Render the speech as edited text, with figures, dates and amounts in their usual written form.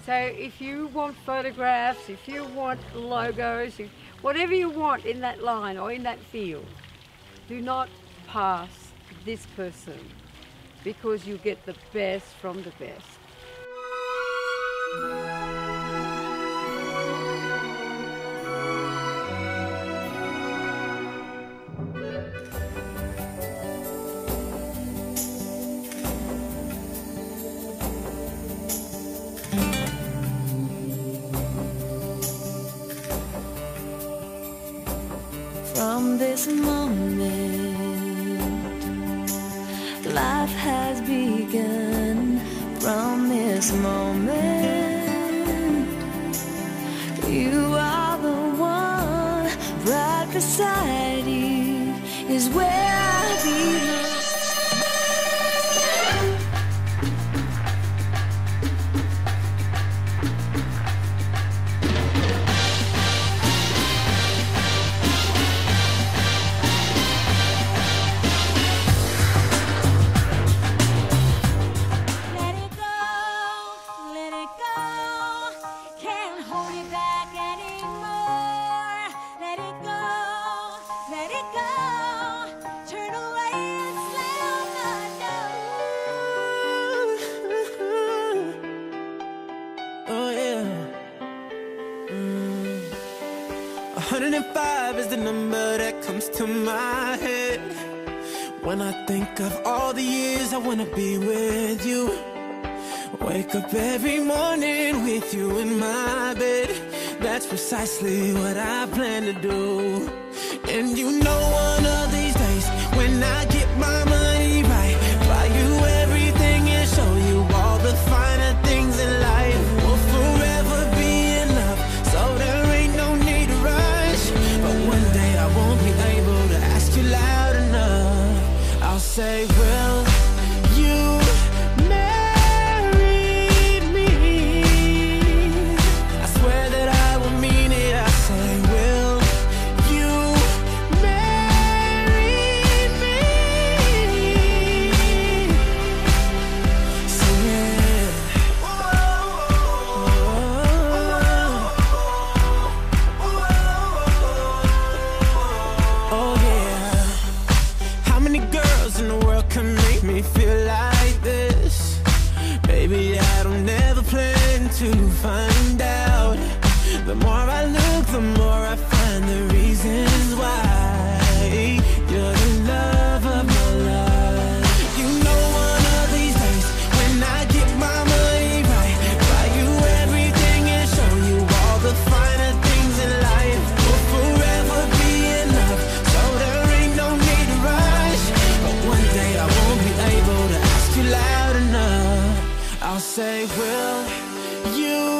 So if you want photographs, if you want logos, whatever you want in that line or in that field, do not pass this person, because you get the best from the best. From this moment, life has begun. From this moment, you are the one. Right beside you is where I belong. Oh yeah. 105 is the number that comes to my head when I think of all the years I wanna be with you. Wake up every morning with you in my bed. That's precisely what I plan to do. And you know one of these days, when I get my money right, buy you everything and show you all the finer things in life. Will forever be enough, so there ain't no need to rush. But one day I won't be able to ask you loud enough. I'll say, will you marry me? I swear that I will mean it. I say, will you marry me? So yeah. Oh yeah. How many girls in the world can make me feel like this? Baby, I don't ever plan to find out. The more I look, the more I find the reasons why you're the love of my life. You know one of these days, when I get my money right, buy you everything and show you all the finer things in life. Will forever be enough, so there ain't no need to rush. But one day I won't be able to ask you loud enough. I'll say, will you